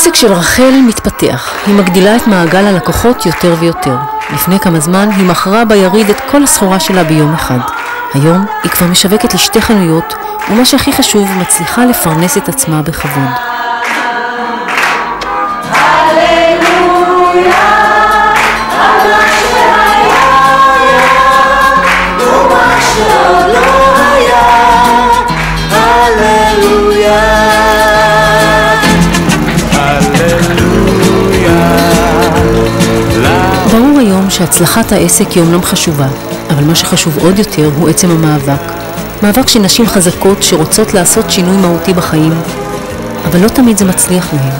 העסק של רחל מתפתח. היא מגדילה את מעגל הלקוחות יותר ויותר. לפני כמה זמן היא מכרה ביריד את כל הסחורה שלה ביום אחד. היום היא כבר משווקת לשתי חנויות, ומה שהכי חשוב, מצליחה לפרנס את עצמה בכבוד. ברור היום שהצלחת העסק היא אומנם חשובה, אבל מה שחשוב עוד יותר הוא עצם המאבק. מאבק של נשים חזקות שרוצות לעשות שינוי מהותי בחיים, אבל לא תמיד זה מצליח להם.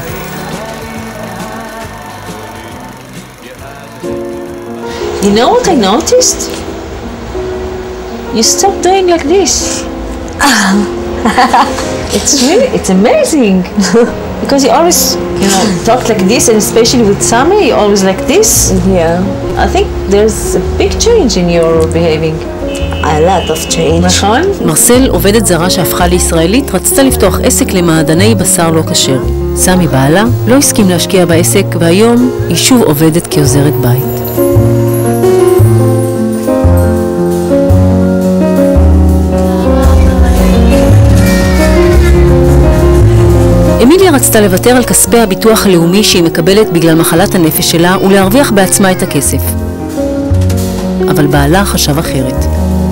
You know what I noticed? You stopped doing like this. It's amazing. Because you always, talk like this, and especially with Sami, you always like this. Yeah. I think there's a big change in your behaving. A lot of change. נכון? מרסל, עובדת זרה שהפכה לישראלית, רצתה לפתוח עסק למעדני בשר לא כשר. סמי בעלה לא הסכים להשקיע בעסק, והיום היא שוב עובדת כעוזרת בית. אמיליה רצתה לוותר על כספי הביטוח הלאומי שהיא מקבלת בגלל מחלת הנפש שלה ולהרוויח בעצמה את הכסף. אבל בעלה חשב אחרת.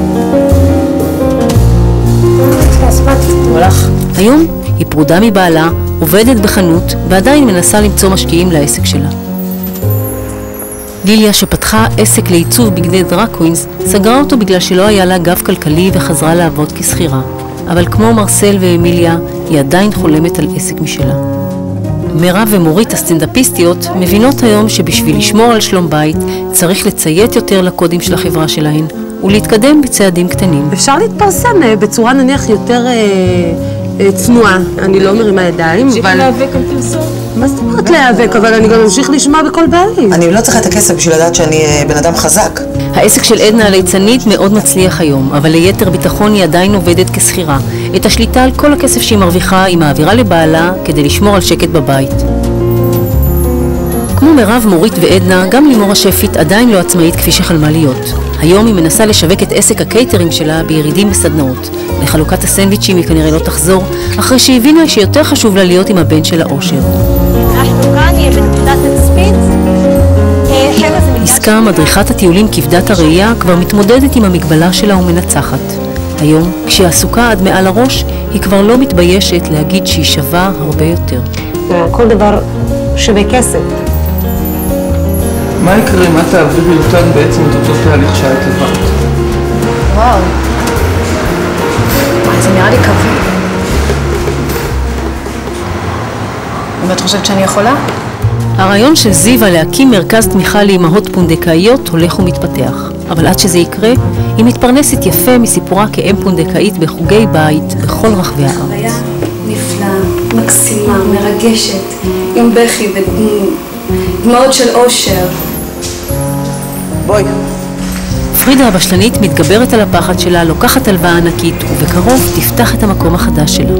היום היא פרודה מבעלה, עובדת בחנות ועדיין מנסה למצוא משקיעים לעסק שלה. ליליה, שפתחה עסק לעיצוב בגדי דרג קווינס, סגרה אותו בגלל שלא היה לה גב כלכלי וחזרה לעבוד כשכירה. אבל כמו מרסל ואמיליה, היא עדיין חולמת על עסק משלה. מירב ומורית הסטנדאפיסטיות מבינות היום שבשביל לשמור על שלום בית צריך לציית יותר לקודים של החברה שלהן ולהתקדם בצעדים קטנים. אפשר להתפרסם בצורה נניח יותר צנועה. אני לא מרימה ידיים, אבל... להיאבק על פרסום? מה זאת אומרת להיאבק? אבל אני גם אמשיך לשמוע בכל בית. אני לא צריכה את הכסף בשביל לדעת שאני בן אדם חזק. העסק של עדנה הליצנית מאוד מצליח היום, אבל ליתר ביטחון היא עדיין עובדת כשכירה. את השליטה על כל הכסף שהיא מרוויחה היא מעבירה לבעלה כדי לשמור על שקט בבית. כמו מירב, מורית ועדנה, גם לימור השפית עדיין לא עצמאית כפי שחלמה להיות. היום היא מנסה לשווק את עסק הקייטרינג שלה בירידים וסדנאות. לחלוקת הסנדוויצ'ים היא כנראה לא תחזור, אחרי שהבינה שיותר חשוב לה להיות עם הבן של האושר. עסקה, מדריכת הטיולים כבדת הראייה, כבר מתמודדת עם המגבלה שלה ומנצחת. היום, כשהיא עסוקה עד מעל הראש, היא כבר לא מתביישת להגיד שהיא שווה הרבה יותר. כל דבר שווה כסף. מה יקרה אם את תעבירי אותן בעצם את אותו תהליך שאת עברת? וואו. זה נראה לי כבוד. אם את חושבת שאני יכולה? הרעיון של זיווה להקים מרכז תמיכה לאימהות פונדקאיות הולך ומתפתח. אבל עד שזה יקרה, היא מתפרנסת יפה מסיפורה כאם פונדקאית בחוגי בית בכל רחבי הארץ. חוויה נפלאה, מקסימה, מרגשת, עם בכי ודמעות של אושר. בואי. פרידה הבשלנית מתגברת על הפחד שלה, לוקחת הלוואה ענקית, ובקרוב תפתח את המקום החדש שלה.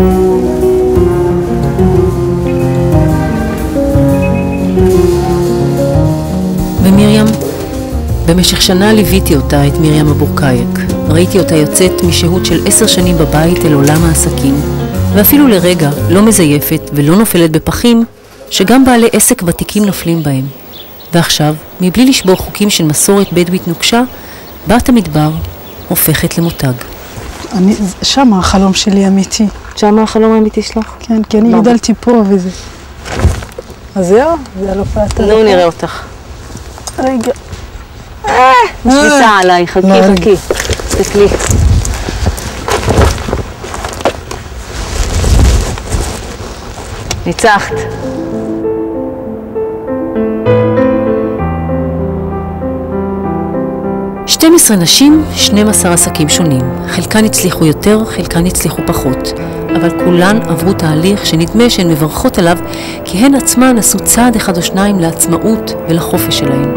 ומרים, במשך שנה ליוויתי אותה, את מרים אבורקאייק. ראיתי אותה יוצאת משהות של 10 שנים בבית אל עולם העסקים, ואפילו לרגע לא מזייפת ולא נופלת בפחים שגם בעלי עסק ותיקים נופלים בהם. ועכשיו, מבלי לשבור חוקים של מסורת בדואית נוקשה, בת המדבר הופכת למותג. שם החלום שלי אמיתי. שם החלום האמיתי שלך? כן, כי אני גדלתי פה וזה. אז זהו, זה לא פעתה. נו, נראה אותך. רגע. משליטה עליי, חכי. תסתכלי. ניצחת. שתי 12 נשים, 12 עסקים שונים. חלקן הצליחו יותר, חלקן הצליחו פחות. אבל כולן עברו תהליך שנדמה שהן מברכות עליו, כי הן עצמן עשו צעד אחד או שניים לעצמאות ולחופש שלהן.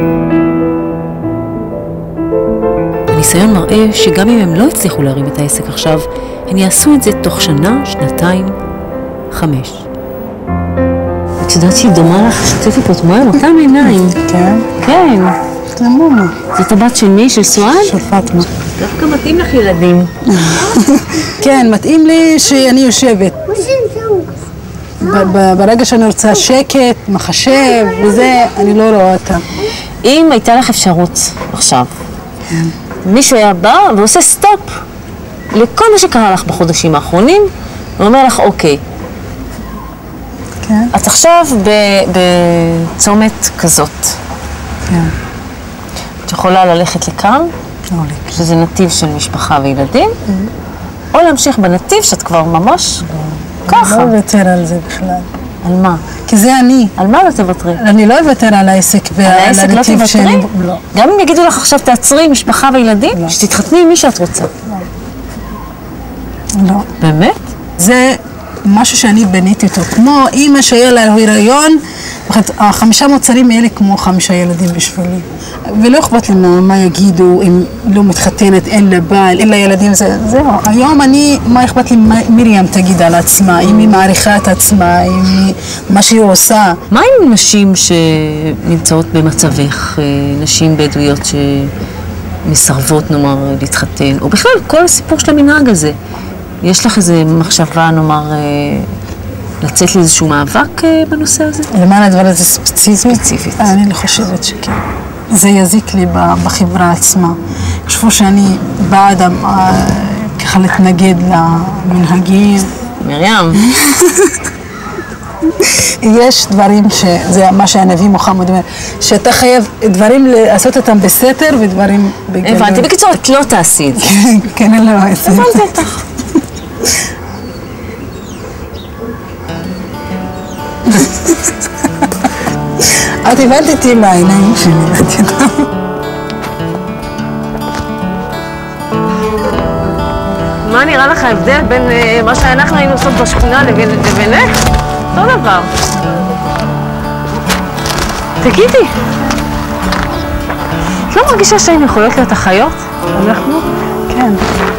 הניסיון מראה שגם אם הם לא הצליחו להרים את העסק עכשיו, הן יעשו את זה תוך שנה, שנתיים, 5. את יודעת שהיא דומה לך, שתפי פה תמונה עם אותם עיניים. כן? כן. זה מומו. זאת הבת של מי? של סואן? של פאטמה. דווקא מתאים לך ילדים. כן, מתאים לי שאני יושבת. ברגע שאני רוצה שקט, מחשב וזה, אני לא רואה אותה. אם הייתה לך אפשרות עכשיו, מישהו היה בא ועושה סטופ לכל מה שקרה לך בחודשים האחרונים, ואומר לך, אוקיי, כן. את עכשיו בצומת כזאת. כן. את יכולה ללכת לכאן, שזה נתיב של משפחה וילדים, או להמשיך בנתיב שאת כבר ממש ככה. לא אוותר על זה בכלל. על מה? כי זה אני. על מה לא תוותרי? אני לא אוותר על העסק על העסק לא הנתיב תוותרי? לא. גם אם יגידו לך עכשיו תעצרי משפחה וילדים, שתתחתני עם מי שאת רוצה. לא. באמת? זה משהו שאני בניתי אותו. כמו אימא שהיה לה הריון, 5 מוצרים האלה כמו 5 ילדים בשבילי. ולא אכפת לי מה יגידו, אם לא מתחתנת, אין לה בעל, אין לה ילדים, זהו. היום מה אכפת לי מרים תגיד על עצמה, אם היא מעריכה את עצמה, אם היא, מה שהיא עושה. מה עם נשים שנמצאות במצבך, נשים בדואיות שמסרבות, נאמר, להתחתן, או בכלל כל הסיפור של המנהג הזה? יש לך איזו מחשבה, נאמר, לצאת לאיזשהו מאבק בנושא הזה? למען הדבר הזה ספציפית? ספציפית. אני לא חושבת שכן. זה יזיק לי בחברה עצמה. חשבו שאני בעד ככה להתנגד למנהגים. מרים. יש דברים שזה מה שהנביא מוחמד אומר, שאתה חייב דברים לעשות אותם בסתר ודברים בגלוי. הבנתי, בקיצור, את לא תעשי את זה. כן, אני לא אעשה את זה. הבנתי אותך. את הבנת אותי מהעיניים שלי, את יודעת. מה נראה לך ההבדל בין מה שאנחנו היינו עושות בשכונה לבינך? אותו דבר. תגידי, את לא מרגישה שהן יכולות להיות אחיות? אנחנו? כן.